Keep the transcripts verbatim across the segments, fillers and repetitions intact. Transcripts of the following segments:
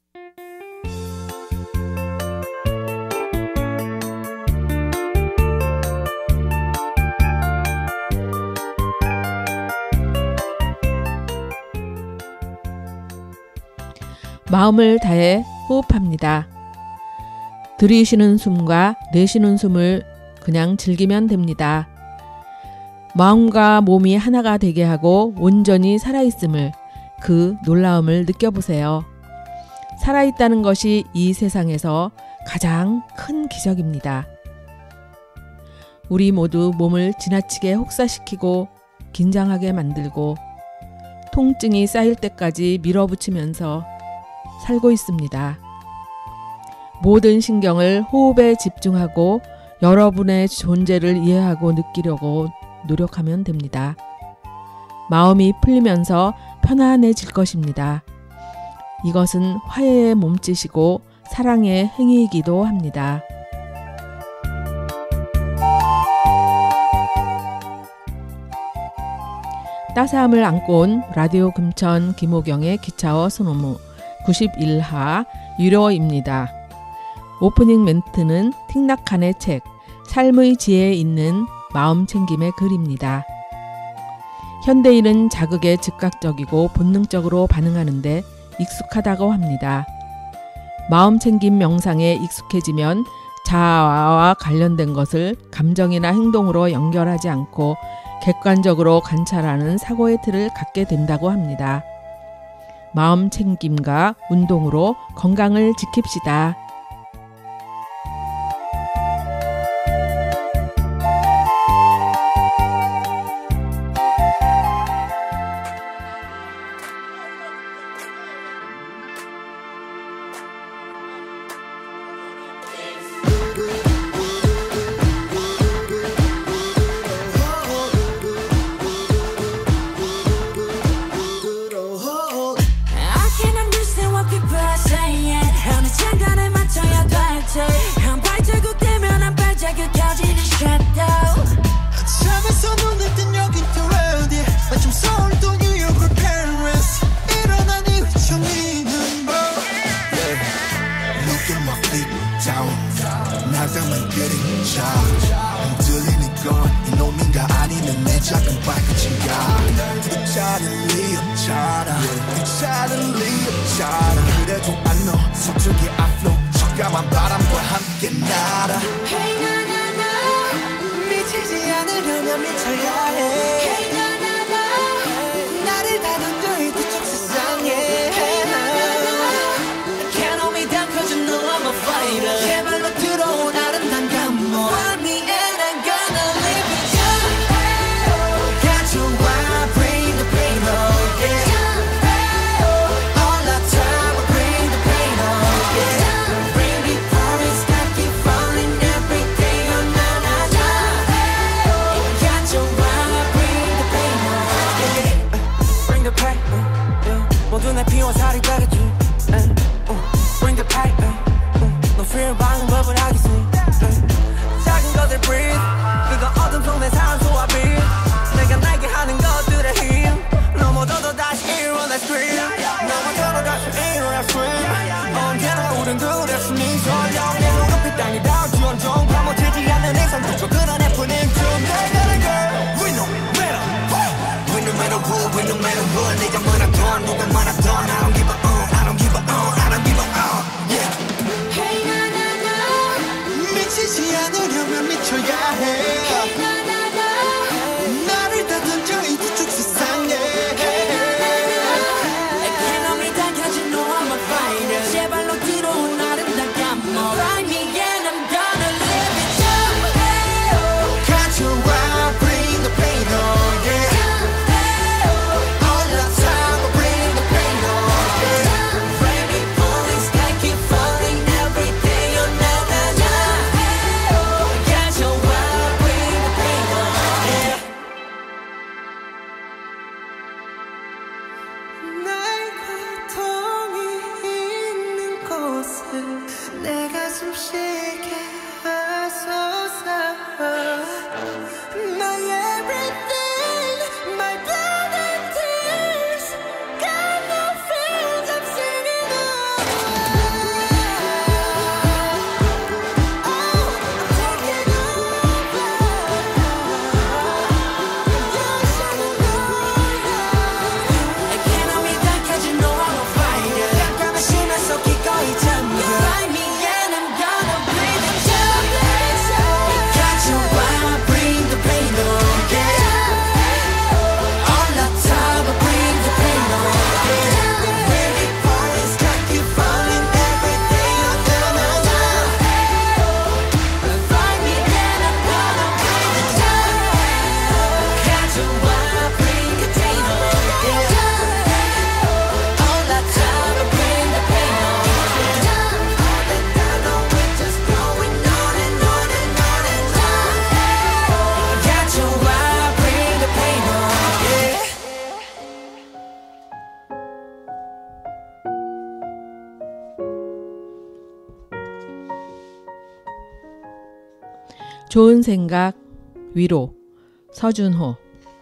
마음을 다해 호흡합니다. 들이쉬는 숨과 내쉬는 숨을 그냥 즐기면 됩니다. 마음과 몸이 하나가 되게 하고 온전히 살아있음을, 그 놀라움을 느껴보세요. 살아있다는 것이 이 세상에서 가장 큰 기적입니다. 우리 모두 몸을 지나치게 혹사시키고 긴장하게 만들고 통증이 쌓일 때까지 밀어붙이면서 살고 있습니다. 모든 신경을 호흡에 집중하고 여러분의 존재를 이해하고 느끼려고 노력하면 됩니다. 마음이 풀리면서 편안해질 것입니다. 이것은 화해의 몸짓이고 사랑의 행위이기도 합니다. 따스함을 안고 온 라디오 금천 김호경의 기차어 소노무 구십일 화 유료입니다. 오프닝 멘트는 틱낙한의 책 삶의 지혜에 있는 마음 챙김의 글입니다. 현대인은 자극에 즉각적이고 본능적으로 반응하는데 익숙하다고 합니다. 마음 챙김 명상에 익숙해지면 자아와 관련된 것을 감정이나 행동으로 연결하지 않고 객관적으로 관찰하는 사고의 틀을 갖게 된다고 합니다. 마음 챙김과 운동으로 건강을 지킵시다. 좋은 생각, 위로, 서준호.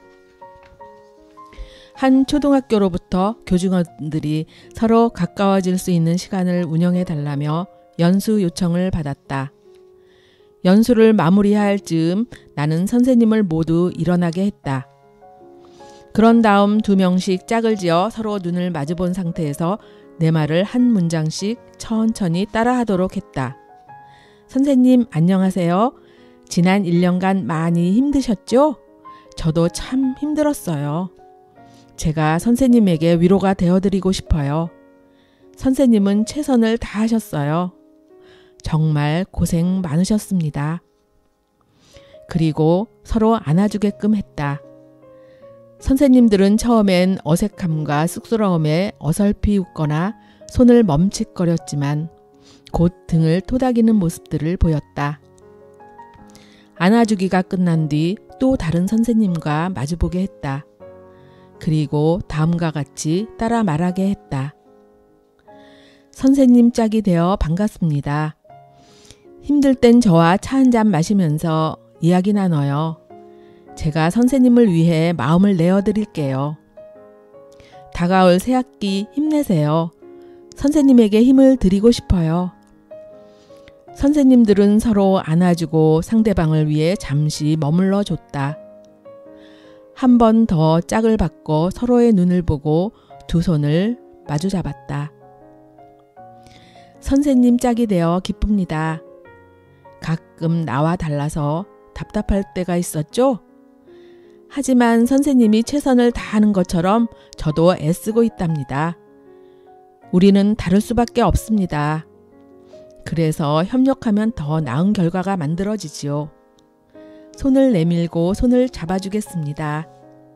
한 초등학교로부터 교직원들이 서로 가까워질 수 있는 시간을 운영해 달라며 연수 요청을 받았다. 연수를 마무리할 즈음 나는 선생님을 모두 일어나게 했다. 그런 다음 두 명씩 짝을 지어 서로 눈을 마주본 상태에서 내 말을 한 문장씩 천천히 따라하도록 했다. 선생님 안녕하세요. 지난 일 년간 많이 힘드셨죠? 저도 참 힘들었어요. 제가 선생님에게 위로가 되어드리고 싶어요. 선생님은 최선을 다하셨어요. 정말 고생 많으셨습니다. 그리고 서로 안아주게끔 했다. 선생님들은 처음엔 어색함과 쑥스러움에 어설피 웃거나 손을 멈칫거렸지만 곧 등을 토닥이는 모습들을 보였다. 안아주기가 끝난 뒤 또 다른 선생님과 마주보게 했다. 그리고 다음과 같이 따라 말하게 했다. 선생님 짝이 되어 반갑습니다. 힘들 땐 저와 차 한잔 마시면서 이야기 나눠요. 제가 선생님을 위해 마음을 내어드릴게요. 다가올 새학기 힘내세요. 선생님에게 힘을 드리고 싶어요. 선생님들은 서로 안아주고 상대방을 위해 잠시 머물러 줬다. 한 번 더 짝을 바꿔 서로의 눈을 보고 두 손을 마주 잡았다. 선생님 짝이 되어 기쁩니다. 가끔 나와 달라서 답답할 때가 있었죠? 하지만 선생님이 최선을 다하는 것처럼 저도 애쓰고 있답니다. 우리는 다를 수밖에 없습니다. 그래서 협력하면 더 나은 결과가 만들어지지요. 손을 내밀고 손을 잡아주겠습니다.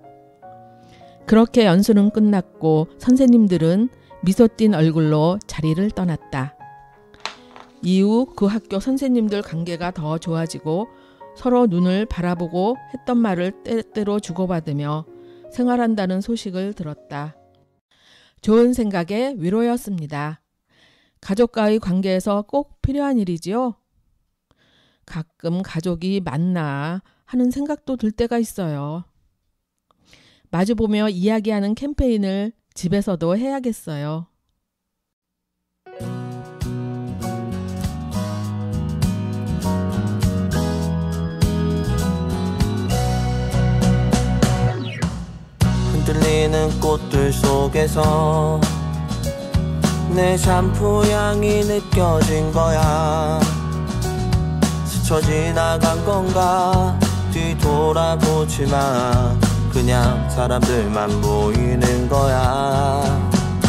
그렇게 연수는 끝났고 선생님들은 미소 띤 얼굴로 자리를 떠났다. 이후 그 학교 선생님들 관계가 더 좋아지고 서로 눈을 바라보고 했던 말을 때때로 주고받으며 생활한다는 소식을 들었다. 좋은 생각의 위로였습니다. 가족과의 관계에서 꼭 필요한 일이지요. 가끔 가족이 맞나 하는 생각도 들 때가 있어요. 마주보며 이야기하는 캠페인을 집에서도 해야겠어요. 흔들리는 꽃들 속에서 내 샴푸 향이 느껴진 거야. 스쳐 지나간 건가 뒤돌아보지만 그냥 사람들만 보이는 거야.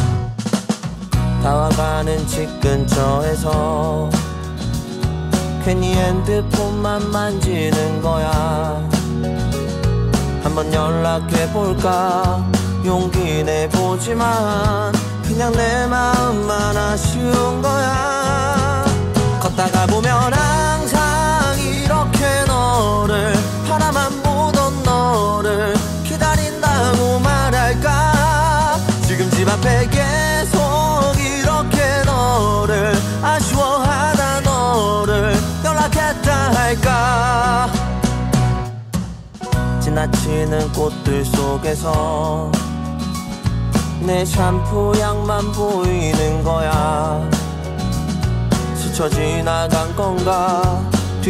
다와가는 집 근처에서 괜히 핸드폰만 만지는 거야. 한번 연락해볼까 용기 내보지만 그냥 내 마음만 아쉬운 거야. 걷다가 보면 항상 이렇게 너를 바라만 보던 너를 기다린다고 말할까. 지금 집 앞에 계속 이렇게 너를 아쉬워하다 너를 연락했다 할까. 지나치는 꽃들 속에서 내 샴푸 향만 보이는 거야. 스쳐 지나간 건가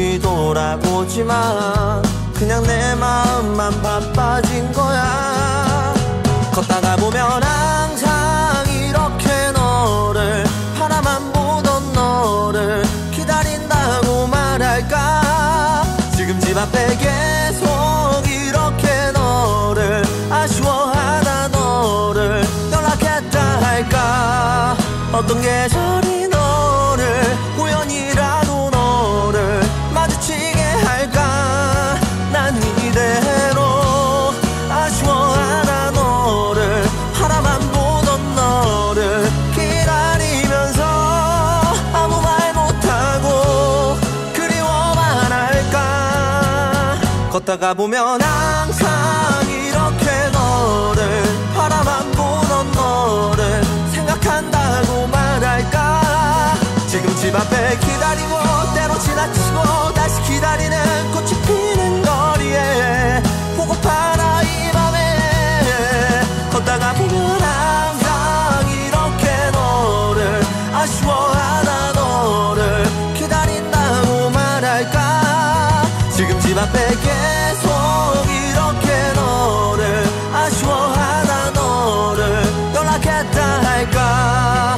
뒤돌아보지만 그냥 내 마음만 바빠진 거야. 걷다가 보면 항상 이렇게 너를 바라만 보던 너를 기다린다고 말할까. 지금 집 앞에 계속 이렇게 너를 아쉬워하다 너를 연락했다 할까. 어떤 계절이 너를 우연이라도 너를 마주치게 할까. 난 이대로 아쉬워하다 너를 바라만 보던 너를 기다리면서 아무 말 못하고 그리워만 할까. 걷다가 보면 항상 이렇게 너를 바라만 보던 너를 생각한다고 말할까. 지금 집 앞에 기다리고 때로 지나치고 다시 기다리는 왜 계속 이렇게 너를 아쉬워하다 너를 연락했다 할까.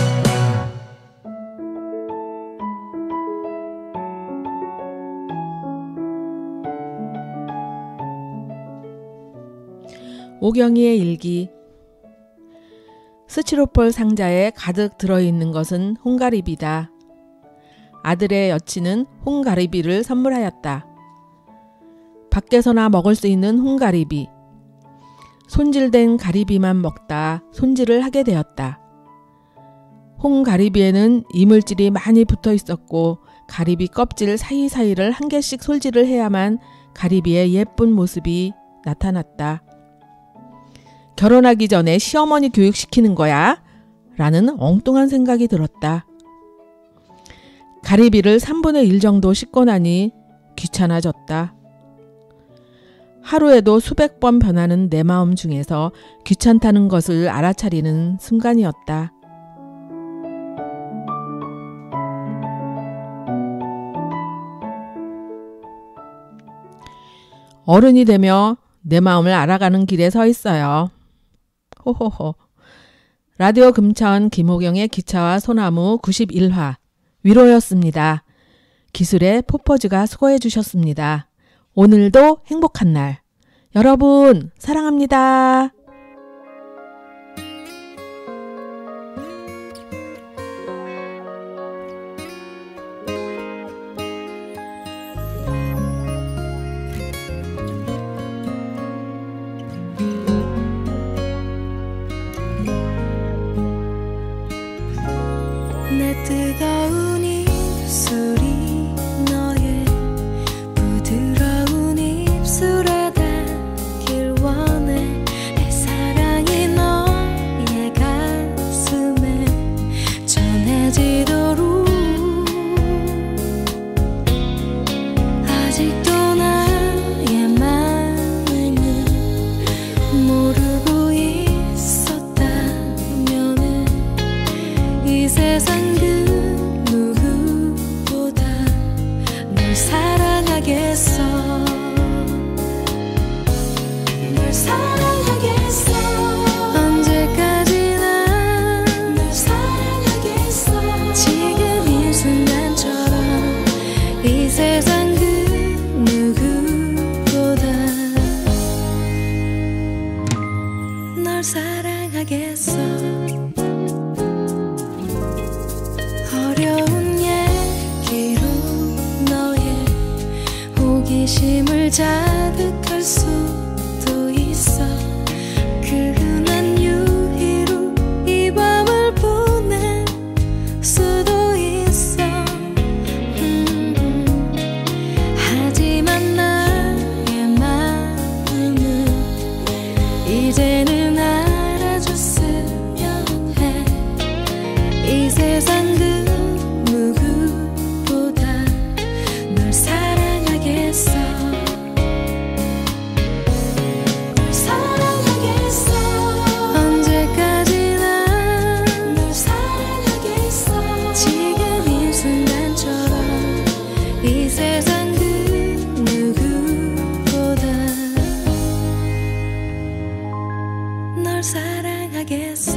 오경이의 일기. 스티로폴 상자에 가득 들어있는 것은 홍가리비다. 아들의 여친은 홍가리비를 선물하였다. 밖에서나 먹을 수 있는 홍가리비. 손질된 가리비만 먹다 손질을 하게 되었다. 홍가리비에는 이물질이 많이 붙어 있었고 가리비 껍질 사이사이를 한 개씩 솔질을 해야만 가리비의 예쁜 모습이 나타났다. 결혼하기 전에 시어머니 교육시키는 거야? 라는 엉뚱한 생각이 들었다. 가리비를 삼분의 일 정도 씻고 나니 귀찮아졌다. 하루에도 수백 번 변하는 내 마음 중에서 귀찮다는 것을 알아차리는 순간이었다. 어른이 되며 내 마음을 알아가는 길에 서 있어요. 호호호. 라디오 금천 김호경의 기차와 소나무 구십일 화 위로였습니다. 기술의 포퍼즈가 수고해 주셨습니다. 오늘도 행복한 날. 여러분 사랑합니다. 내 뜨거운 입술이 너의 부드러운 입술에 닿길 원해. 내 사랑이 너의 가슴에 전해지도록 아직도 나의 마음을 모르고 있었다면은 이 세상 널 사랑하겠어. 언제까지나 널 사랑하겠어. 지금 이 순간처럼 이 세상 그 누구보다 널 사랑하겠어. 어려운 얘기로 너의 호기심을 자극할 수도 있어. 그 흔한 유희로 이 밤을 보낼 수도 있어. 음, 하지만 나의 마음은 이제는 알아줬으면 해. 이 세상 그 누구보다 널 사랑하겠어. 널 사랑하겠어. 언제까지나 널 사랑하겠어. 지금 이 순간처럼 이 세상 그 누구보다 널 사랑하겠어.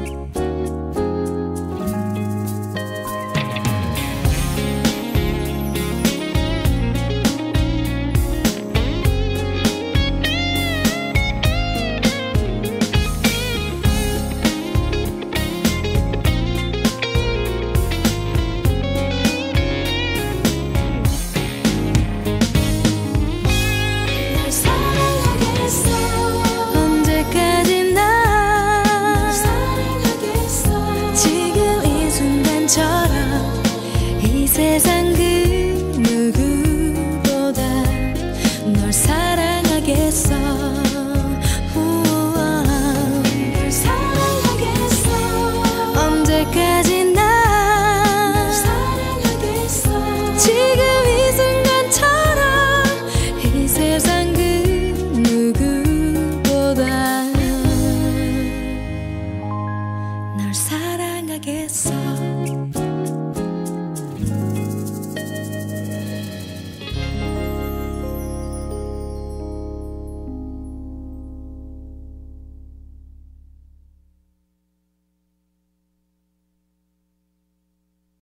널 사랑하겠어. 언제까지나 널 사랑하겠어. 지금 이 순간처럼 이 세상 그 누구보다 널 사랑하겠어. 우와. 널 사랑하겠어. 언제까지나 널 사랑하겠어. 지금 이 순간처럼 이 세상 그 누구보다 널 사랑하겠어.